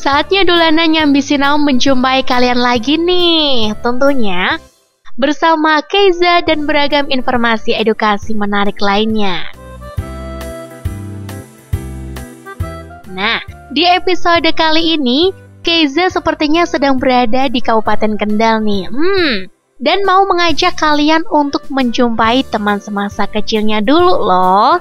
Saatnya Dulana Nyambi Sinau menjumpai kalian lagi nih. Tentunya bersama Keiza dan beragam informasi edukasi menarik lainnya. Nah, di episode kali ini Keiza sepertinya sedang berada di Kabupaten Kendal nih. Dan mau mengajak kalian untuk menjumpai teman semasa kecilnya dulu loh.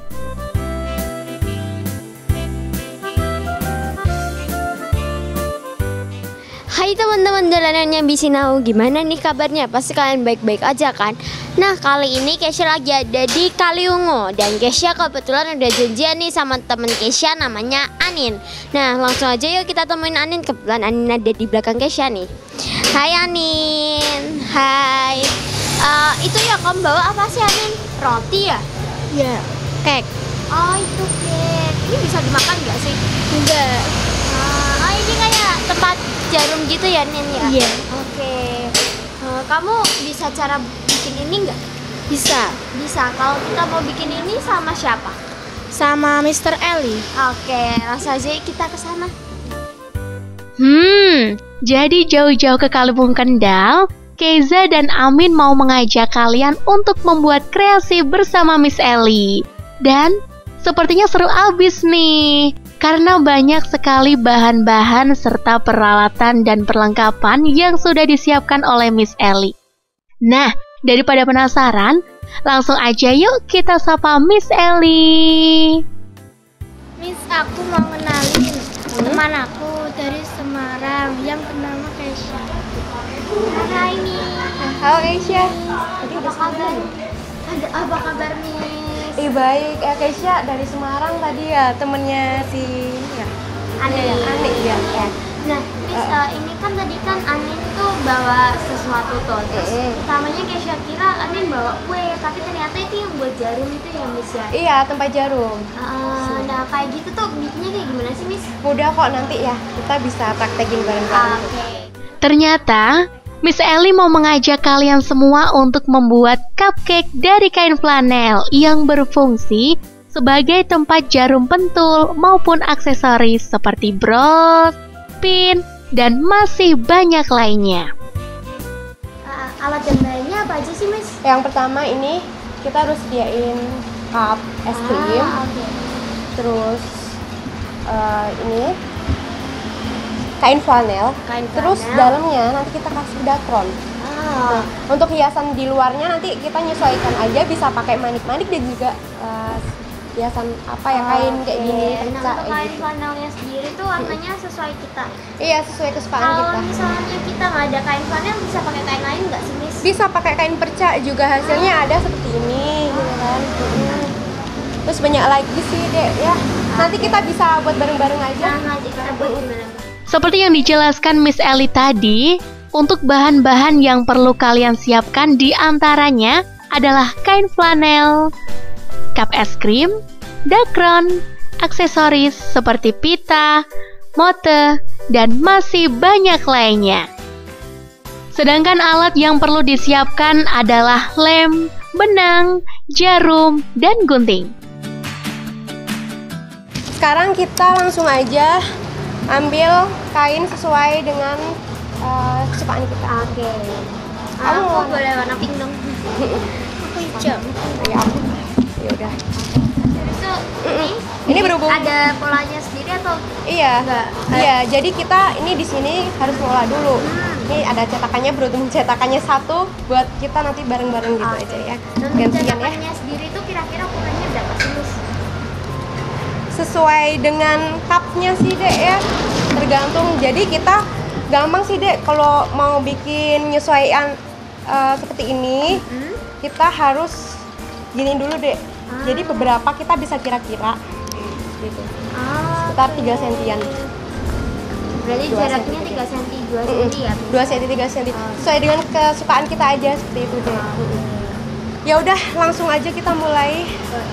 Hai teman-teman Dulana Nyambi Sinau, gimana nih kabarnya? Pasti kalian baik-baik aja kan? Nah, kali ini Kesha lagi ada di Kaliungu. Dan Kesha kebetulan udah janjian nih sama temen Kesha namanya Anin. Nah, langsung aja yuk kita temuin Anin. Kebetulan Anin ada di belakang Kesha nih. Hai Anin. Hai. Itu ya kamu bawa apa sih Anin? Roti ya? Ya, kek. Oh, itu kek. Ini bisa dimakan nggak sih? Enggak. Oh, ini kayak tempat jarum gitu ya Nin ya? Iya. Oke. Kamu bisa cara bikin ini nggak? Bisa. Bisa. Kalau kita mau bikin ini sama siapa? Sama Mr. Eli. Oke, langsung aja kita ke sana. Jadi jauh-jauh ke Kaliungu Kendal, Keiza dan Amin mau mengajak kalian untuk membuat kreasi bersama Miss Eli. Dan sepertinya seru abis nih, karena banyak sekali bahan-bahan serta peralatan dan perlengkapan yang sudah disiapkan oleh Miss Eli. Nah, daripada penasaran, langsung aja yuk kita sapa Miss Eli. Miss, aku mau kenalin teman aku dari Semarang yang bernama Kesha. Hai Miss. Halo Kesha. Apa kabar? Apa kabar Miss? Baik, Kesha dari Semarang tadi ya, temennya si ya. Anik ya. Nah, Miss, ini kan tadi kan Anin tuh bawa sesuatu tuh. Terus utamanya Kesha kira Anin bawa kue, tapi ternyata itu yang buat jarum itu ya Miss ya? Iya, tempat jarum. Nah, kayak gitu tuh bikinnya kayak gimana sih Miss? Mudah kok, nanti ya kita bisa praktekin bareng-bareng. Oke. Ternyata Miss Eli mau mengajak kalian semua untuk membuat cupcake dari kain flanel yang berfungsi sebagai tempat jarum pentul maupun aksesoris seperti bros, pin, dan masih banyak lainnya. Alat dan bahannya apa aja sih Miss? Yang pertama ini kita harus sediain cup es krim. Oke. Terus ini kain flanel. Terus dalamnya nanti kita kasih dakron. Untuk hiasan di luarnya nanti kita nyesuaikan aja, bisa pakai manik-manik dan juga hiasan apa ya, kain kayak gini, perca Untuk kain flanelnya sendiri tuh warnanya sesuai kita. Iya, sesuai kesukaan Kalau kita. misalnya kita nggak ada kain flanel, bisa pakai kain lain nggak sih Miss? Bisa pakai kain perca juga, hasilnya ada seperti ini gitu kan. Terus banyak lagi sih dek ya. Nanti kita bisa buat bareng-bareng aja. Nah, nanti kita buat gimana? Seperti yang dijelaskan Miss Eli tadi, untuk bahan-bahan yang perlu kalian siapkan diantaranya adalah kain flanel, cup es krim, dakron, aksesoris seperti pita, mote, dan masih banyak lainnya. Sedangkan alat yang perlu disiapkan adalah lem, benang, jarum, dan gunting. Sekarang kita langsung aja ambil kain sesuai dengan kesukaan kita. Oke. Aku boleh warna pink dong. Aku hijau. Ya, ya udah. Terus tuh Ini berhubung ada polanya sendiri atau iya. enggak? Iya, jadi kita ini di sini harus ngolah dulu. Ini ada cetakannya, berhubung cetakannya satu buat kita nanti bareng-bareng gitu aja ya. Untuk Gantian ya. cetakannya sendiri tuh kira-kira ukurannya berapa sih Miss? Sesuai dengan cupnya sih dek ya, tergantung. Jadi kita gampang sih dek kalau mau bikin nyesuaian seperti ini, kita harus gini dulu dek. Jadi beberapa kita bisa kira-kira gitu, sekitar 3 sentian. Berarti 2 jaraknya cm. 3 cm, 2 cm ya? 2 cm, 3 cm. Sesuai dengan kesukaan kita aja seperti itu deh. Ya udah, langsung aja kita mulai.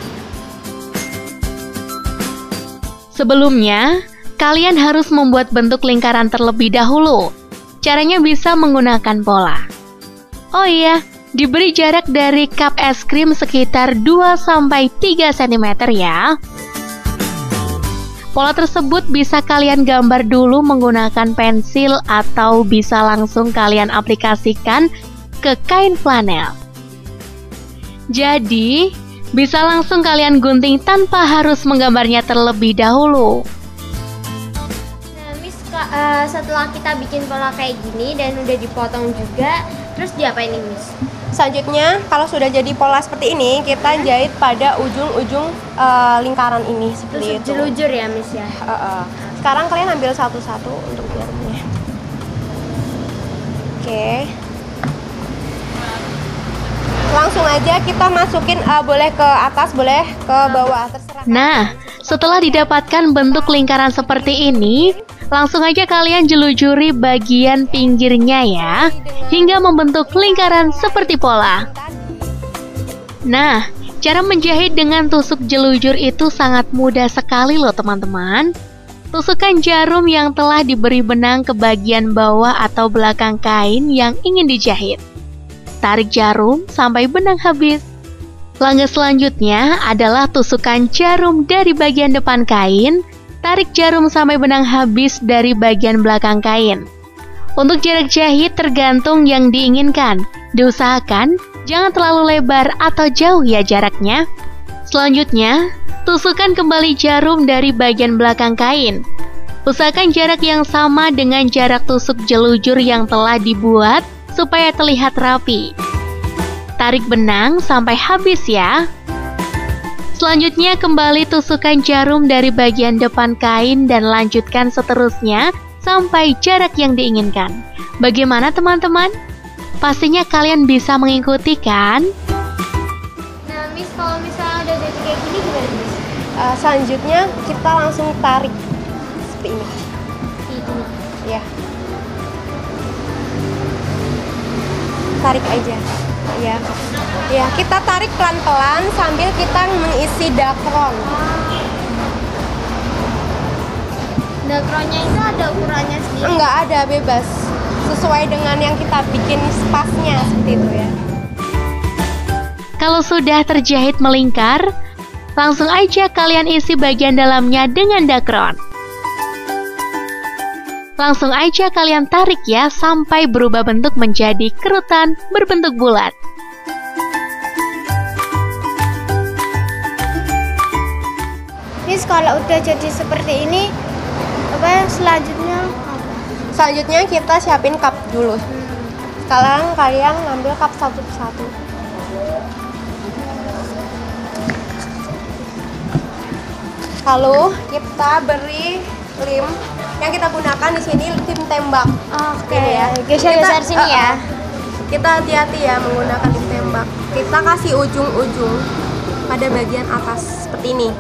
Sebelumnya, kalian harus membuat bentuk lingkaran terlebih dahulu. Caranya bisa menggunakan pola. Oh iya, diberi jarak dari cup es krim sekitar 2-3 cm ya. Pola tersebut bisa kalian gambar dulu menggunakan pensil atau bisa langsung kalian aplikasikan ke kain flanel. Jadi, bisa langsung kalian gunting tanpa harus menggambarnya terlebih dahulu. Nah, Miss, setelah kita bikin pola kayak gini dan udah dipotong juga, terus diapain nih, Miss? Selanjutnya, kalau sudah jadi pola seperti ini, kita jahit pada ujung-ujung lingkaran ini seperti Terus itu. jelujur ya, Miss ya. Sekarang kalian ambil satu-satu untuk jarumnya. Oke. Langsung aja kita masukin, boleh ke atas, boleh ke bawah, terserah. Nah, setelah didapatkan bentuk lingkaran seperti ini, langsung aja kalian jelujuri bagian pinggirnya ya, hingga membentuk lingkaran seperti pola. Nah, cara menjahit dengan tusuk jelujur itu sangat mudah sekali loh teman-teman. Tusukkan jarum yang telah diberi benang ke bagian bawah atau belakang kain yang ingin dijahit. Tarik jarum sampai benang habis. Langkah selanjutnya adalah tusukkan jarum dari bagian depan kain. Tarik jarum sampai benang habis dari bagian belakang kain. Untuk jarak jahit tergantung yang diinginkan. Diusahakan jangan terlalu lebar atau jauh ya jaraknya. Selanjutnya, tusukkan kembali jarum dari bagian belakang kain. Usahakan jarak yang sama dengan jarak tusuk jelujur yang telah dibuat supaya terlihat rapi. Tarik benang sampai habis ya. Selanjutnya kembali tusukkan jarum dari bagian depan kain dan lanjutkan seterusnya sampai jarak yang diinginkan. Bagaimana teman-teman? Pastinya kalian bisa mengikuti kan? Nah, Miss, kalau misalnya udah jadi kayak gini gimana, Miss? Selanjutnya kita langsung tarik seperti ini. Ini. Ya. Tarik aja. Ya. Ya, kita tarik pelan-pelan sambil kita mengisi dakron. Dakronnya itu ada ukurannya sendiri? Enggak ada, bebas. Sesuai dengan yang kita bikin spasnya seperti itu ya. Kalau sudah terjahit melingkar, langsung aja kalian isi bagian dalamnya dengan dakron. Langsung aja kalian tarik ya sampai berubah bentuk menjadi kerutan berbentuk bulat. Miss, kalau udah jadi seperti ini, selanjutnya Selanjutnya kita siapin cup dulu. Sekarang kalian ngambil cup satu persatu. Lalu kita beri lem. Yang kita gunakan di sini lem tembak. Oke, ya. geser-geser sini ya. Kita hati-hati ya menggunakan lem tembak. Kita kasih ujung-ujung pada bagian atas seperti ini.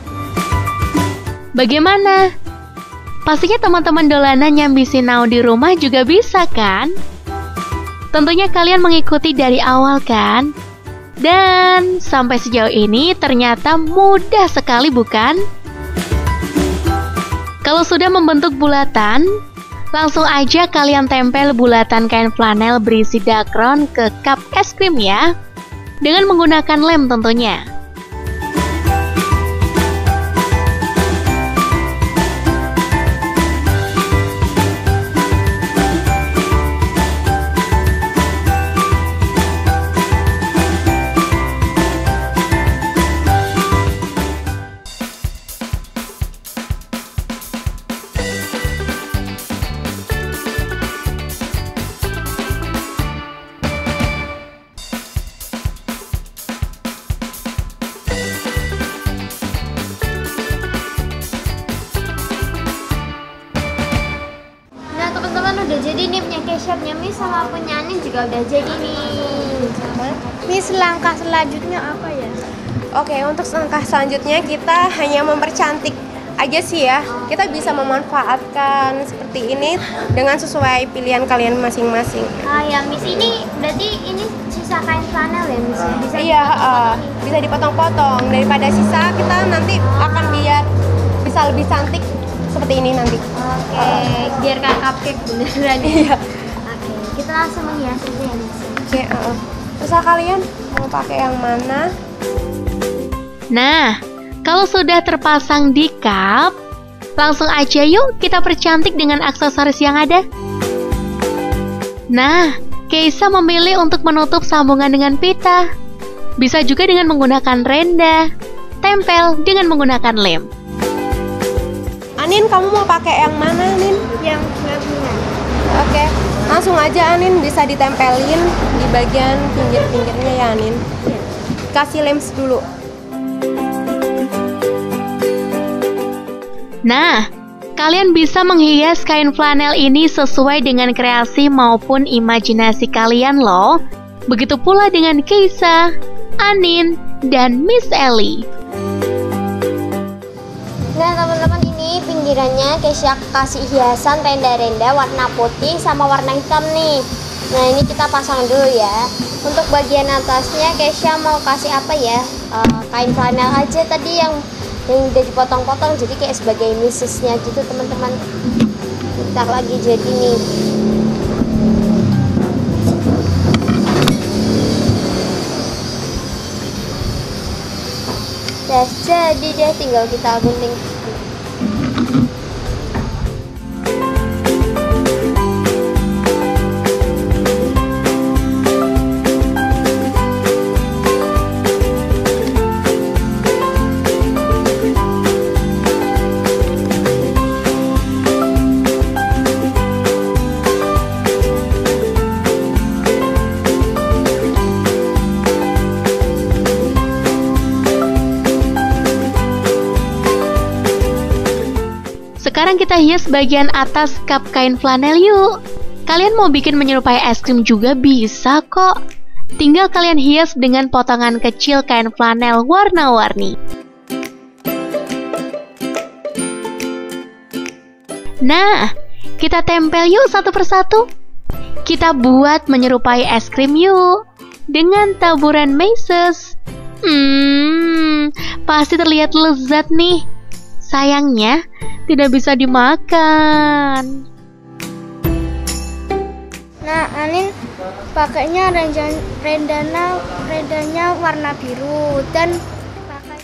Bagaimana? Pastinya teman-teman dolanan Nyambisi Now di rumah juga bisa kan? Tentunya kalian mengikuti dari awal kan? Dan sampai sejauh ini ternyata mudah sekali bukan? Kalau sudah membentuk bulatan, langsung aja kalian tempel bulatan kain flanel berisi dakron ke cup es krim ya. Dengan menggunakan lem tentunya. Udah jadi nih punya Kesha-nya Miss sama punya Anin juga udah jadi nih. Miss, langkah selanjutnya apa ya? Oke, untuk langkah selanjutnya kita hanya mempercantik aja sih ya. Kita bisa memanfaatkan seperti ini dengan sesuai pilihan kalian masing-masing. Ah ya Miss, ini berarti ini sisa kain flanel ya Miss? Bisa Iya, bisa dipotong-potong. Daripada sisa kita nanti akan biar bisa lebih cantik seperti ini nanti. Oke, biar kayak cupcake beneran. Iya. Oke, kita langsung menghias aja ya Miss. Oke, terserah kalian mau pakai yang mana. Nah, kalau sudah terpasang di cup, Langsung aja yuk kita percantik dengan aksesoris yang ada. Nah, Keisha memilih untuk menutup sambungan dengan pita. Bisa juga dengan menggunakan renda, tempel dengan menggunakan lem. Anin, kamu mau pakai yang mana, Anin? Yang gabungan. Oke, langsung aja Anin, bisa ditempelin di bagian pinggir-pinggirnya ya Anin. Kasih lem dulu. Nah, kalian bisa menghias kain flanel ini sesuai dengan kreasi maupun imajinasi kalian loh. Begitu pula dengan Keisha, Anin, dan Miss Ellie. Nah teman-teman, ini pinggirannya Keisha kasih hiasan renda-renda warna putih sama warna hitam nih. Nah ini kita pasang dulu ya. Untuk bagian atasnya Keisha mau kasih apa ya? Kain flanel aja tadi yang udah dipotong-potong, jadi kayak sebagai misisnya gitu teman-teman. Bentar lagi jadi nih. Udah jadi deh, tinggal kita gunting. Sekarang kita hias bagian atas cup kain flanel yuk. Kalian mau bikin menyerupai es krim juga bisa kok. Tinggal kalian hias dengan potongan kecil kain flanel warna-warni. Nah, kita tempel yuk satu persatu. Kita buat menyerupai es krim yuk, dengan taburan meses. Pasti terlihat lezat nih. Sayangnya, tidak bisa dimakan. Nah, Anin pakainya rendanya warna biru dan pakai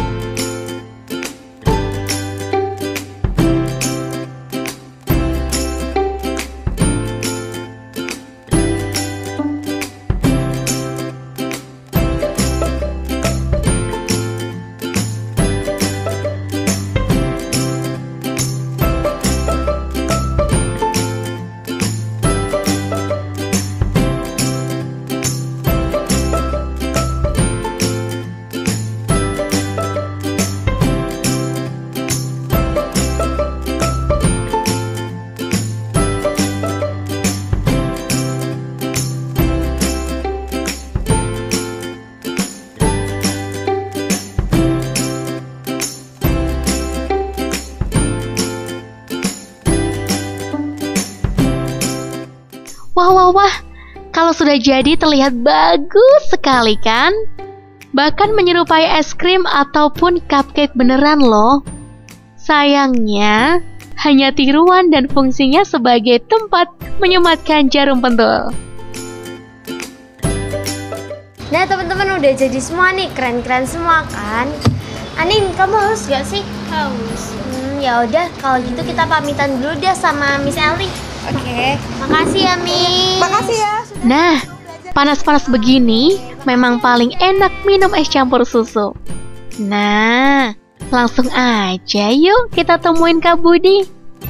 Wah, kalau sudah jadi terlihat bagus sekali kan? Bahkan menyerupai es krim ataupun cupcake beneran loh. Sayangnya, hanya tiruan dan fungsinya sebagai tempat menyematkan jarum pentul. Nah teman-teman, udah jadi semua nih, keren-keren semua kan? Anin, kamu haus gak sih? haus. Ya udah, kalau gitu kita pamitan dulu deh sama Miss Ellie. Oke. Makasih ya Miss. Makasih ya. Nah, panas-panas begini memang paling enak minum es campur susu. Nah, langsung aja yuk kita temuin Kak Budi.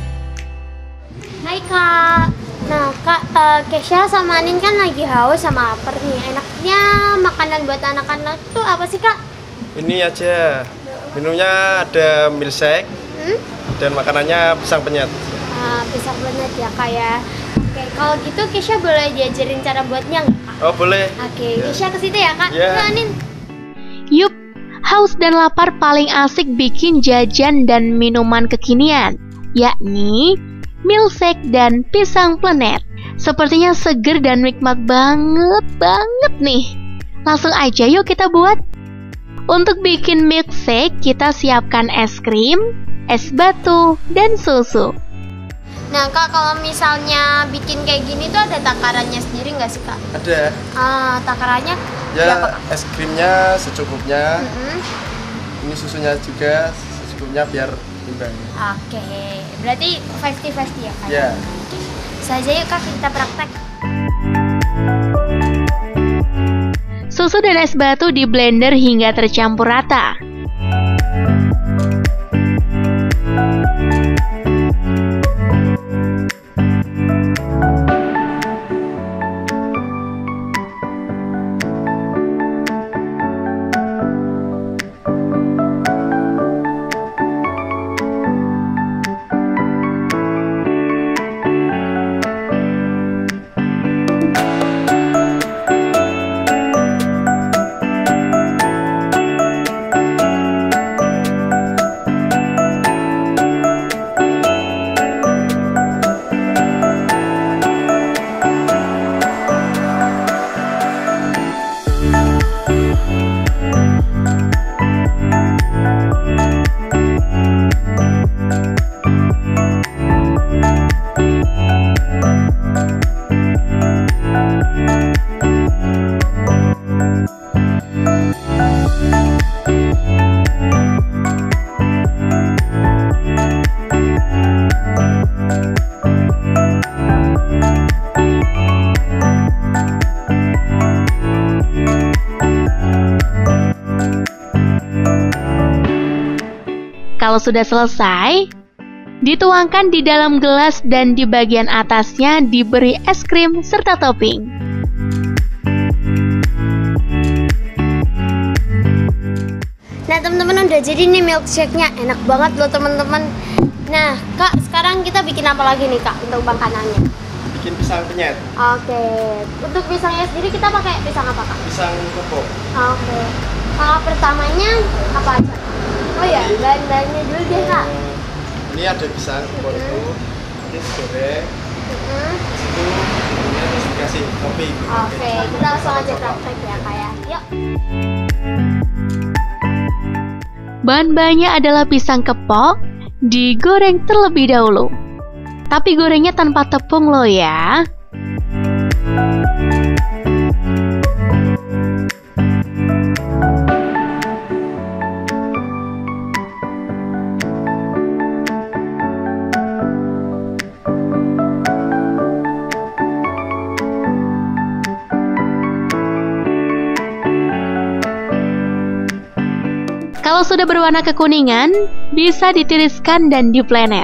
Hai Kak. Nah Kak, Keisha sama Anin kan lagi haus sama lapar nih. Enaknya makanan buat anak-anak tuh apa sih Kak? Ini aja, minumnya ada milkshake dan makanannya pisang penyet. Pisang penyet ya Kak ya. Oke, kalau gitu Keisha boleh diajarin cara buatnya nggak Kak? Oh boleh. Oke, Keisha ke situ ya Kak. Ya. Yuk, Anin. Yup, haus dan lapar paling asik bikin jajan dan minuman kekinian, yakni milkshake dan pisang planet. Sepertinya seger dan nikmat banget nih. Langsung aja yuk kita buat. Untuk bikin milkshake, kita siapkan es krim, es batu, dan susu. Nah Kak, kalau misalnya bikin kayak gini tuh ada takarannya sendiri nggak sih Kak? Ada. Takarannya Ya, berapa? es krimnya secukupnya. Mm-mm. Ini susunya juga secukupnya biar juga. Oke, berarti 50-50 ya Kak? Ya. Saja yuk Kak, kita praktek. Susu dan es batu di blender hingga tercampur rata. Kalau sudah selesai, dituangkan di dalam gelas dan di bagian atasnya diberi es krim serta topping. Nah teman-teman, udah jadi nih milkshake-nya, enak banget loh teman-teman. Nah Kak, sekarang kita bikin apa lagi nih Kak untuk makanannya? Bikin pisang penyet. Oke, untuk pisangnya sendiri kita pakai pisang apa Kak? Pisang kepok. Oke, kalau pertamanya apa aja? Oh ya, bahan-bahannya dulu deh Kak. Ini ada pisang kepok itu. Ini digoreng. Itu terus dikasih topping. Oke, kita langsung aja praktek ya Kak ya. Yuk. Bahan-bahannya adalah pisang kepok, digoreng terlebih dahulu. Tapi gorengnya tanpa tepung loh ya. Kalau sudah berwarna kekuningan, bisa ditiriskan dan diplenet.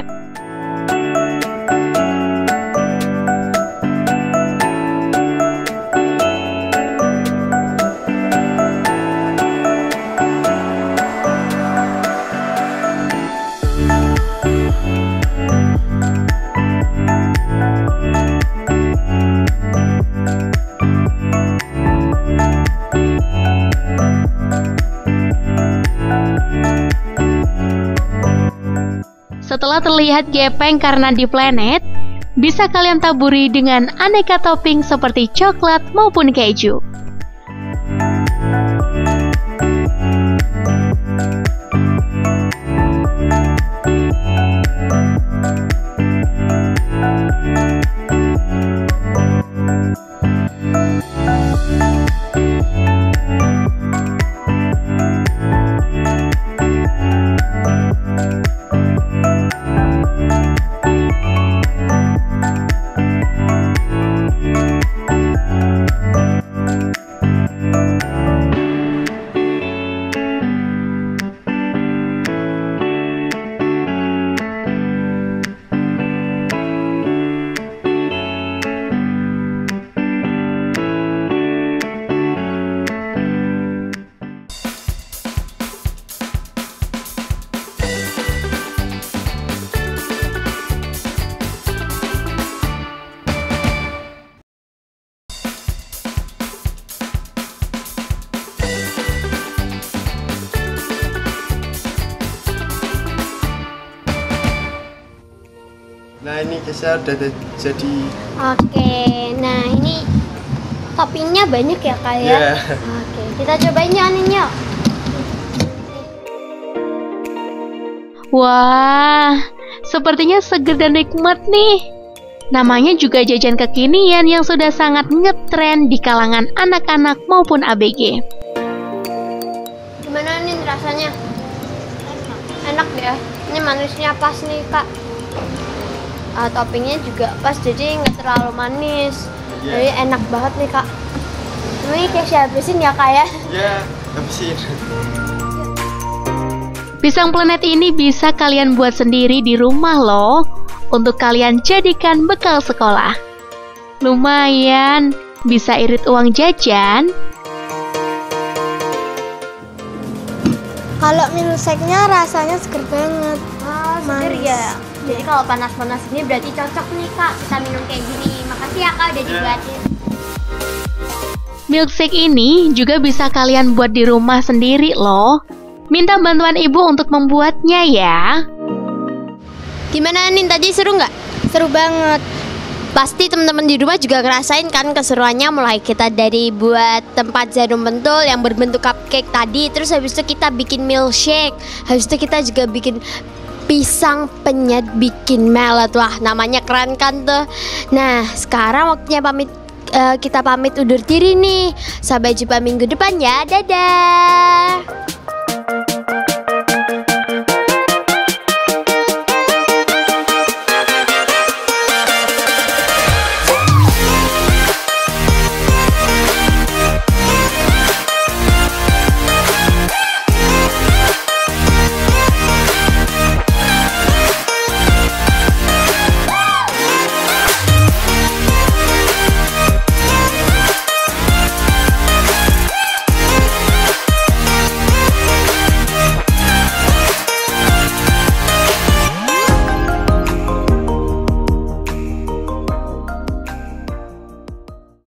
Setelah terlihat gepeng karena diplenet, bisa kalian taburi dengan aneka topping seperti coklat maupun keju. Nah ini Kesha udah jadi. Oke, nah ini toppingnya banyak ya Kak ya? Yeah. Oke, kita cobain ya Anin yuk. Wah, sepertinya seger dan nikmat nih. Namanya juga jajan kekinian yang sudah sangat ngetren di kalangan anak-anak maupun ABG. Gimana Anin rasanya? Enak ya? Ini manisnya pas nih kak. Toppingnya juga pas, jadi nggak terlalu manis. Jadi enak banget nih kak. Ini Kesha habisin ya kak ya? Iya, habisin. Pisang planet ini bisa kalian buat sendiri di rumah loh, untuk kalian jadikan bekal sekolah. Lumayan, bisa irit uang jajan. Kalau milkshake-nya rasanya seger banget. Seger ya. Jadi kalau panas-panas ini berarti cocok nih kak kita minum kayak gini. Makasih ya kak udah dibuatin. Milkshake ini juga bisa kalian buat di rumah sendiri loh. Minta bantuan ibu untuk membuatnya ya. Gimana Nin, tadi seru nggak? Seru banget. Pasti teman-teman di rumah juga ngerasain kan keseruannya, mulai kita dari buat tempat jarum pentul yang berbentuk cupcake tadi, terus habis itu kita bikin milkshake, habis itu kita juga bikin pisang penyet, bikin melon. Wah, namanya keren kan tuh. Nah, sekarang waktunya kita pamit undur diri nih. Sampai jumpa minggu depan ya. Dadah.